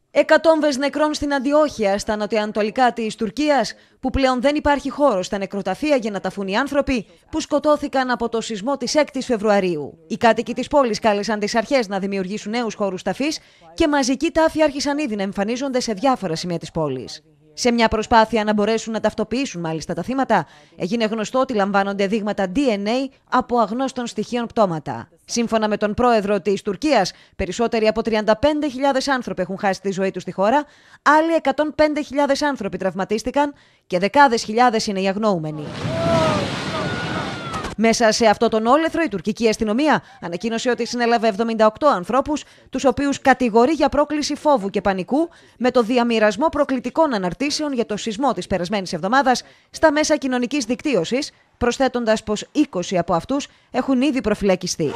Εκατόμβες νεκρών στην Αντιόχεια, στα νοτιοανατολικά της Τουρκίας, που πλέον δεν υπάρχει χώρο στα νεκροταφεία για να ταφούν οι άνθρωποι που σκοτώθηκαν από το σεισμό της 6ης Φεβρουαρίου. Οι κάτοικοι της πόλης κάλεσαν τις αρχές να δημιουργήσουν νέους χώρους ταφής και μαζικοί τάφοι άρχισαν ήδη να εμφανίζονται σε διάφορα σημεία της πόλης. Σε μια προσπάθεια να μπορέσουν να ταυτοποιήσουν μάλιστα τα θύματα, έγινε γνωστό ότι λαμβάνονται δείγματα DNA από αγνώστων στοιχείων πτώματα. Σύμφωνα με τον πρόεδρο της Τουρκίας, περισσότεροι από 35.000 άνθρωποι έχουν χάσει τη ζωή τους στη χώρα, άλλοι 105.000 άνθρωποι τραυματίστηκαν και δεκάδες χιλιάδες είναι οι αγνοούμενοι. Μέσα σε αυτό τον όλεθρο, η τουρκική αστυνομία ανακοίνωσε ότι συνέλαβε 78 ανθρώπους, τους οποίους κατηγορεί για πρόκληση φόβου και πανικού, με το διαμοιρασμό προκλητικών αναρτήσεων για το σεισμό της περασμένης εβδομάδας στα μέσα κοινωνικής δικτύωσης, προσθέτοντας πως 20 από αυτούς έχουν ήδη προφυλακιστεί.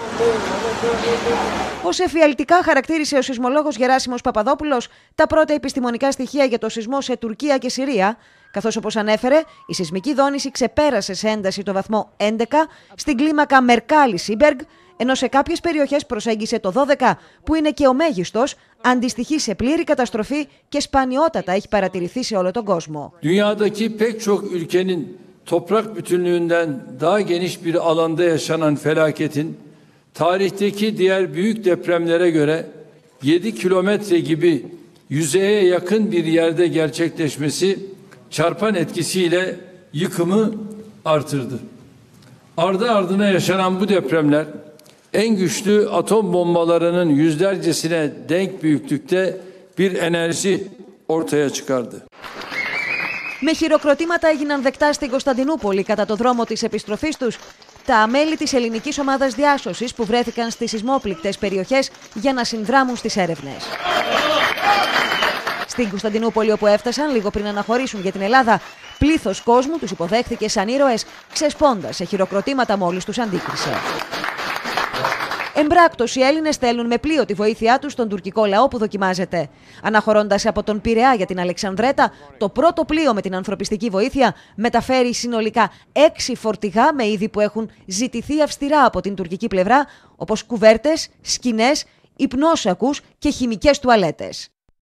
Ως εφιαλτικά χαρακτήρισε ο σεισμολόγος Γεράσιμος Παπαδόπουλος τα πρώτα επιστημονικά στοιχεία για το σεισμό σε Τουρκία και Συρία, καθώς, όπως ανέφερε, η σεισμική δόνηση ξεπέρασε σε ένταση το βαθμό 11 στην κλίμακα Μερκάλη-Σίμπεργ, ενώ σε κάποιες περιοχές προσέγγισε το 12, που είναι και ο μέγιστος, αντιστοιχεί σε πλήρη καταστροφή και σπανιότατα έχει παρατηρηθεί σε όλο τον κόσμο. Toprak bütünlüğünden daha geniş bir alanda yaşanan felaketin tarihteki diğer büyük depremlere göre 7 kilometre gibi yüzeye yakın bir yerde gerçekleşmesi çarpan etkisiyle yıkımı artırdı. Ardı ardına yaşanan bu depremler en güçlü atom bombalarının yüzlercesine denk büyüklükte bir enerji ortaya çıkardı. Με χειροκροτήματα έγιναν δεκτά στην Κωνσταντινούπολη κατά το δρόμο της επιστροφής τους τα μέλη της ελληνικής ομάδας διάσωσης που βρέθηκαν στις σεισμόπληκτες περιοχές για να συνδράμουν στις έρευνες. Στην Κωνσταντινούπολη, όπου έφτασαν λίγο πριν αναχωρήσουν για την Ελλάδα, πλήθος κόσμου τους υποδέχθηκε σαν ήρωες, ξεσπώντας σε χειροκροτήματα μόλις τους αντίκρισε. Εμπράκτος, οι Έλληνες στέλνουν με πλοίο τη βοήθειά τους στον τουρκικό λαό που δοκιμάζεται. Αναχωρώντας από τον Πειραιά για την Αλεξανδρέτα, το πρώτο πλοίο με την ανθρωπιστική βοήθεια μεταφέρει συνολικά 6 φορτηγά με είδη που έχουν ζητηθεί αυστηρά από την τουρκική πλευρά, όπως κουβέρτες, σκηνές, υπνόσακους και χημικές τουαλέτες.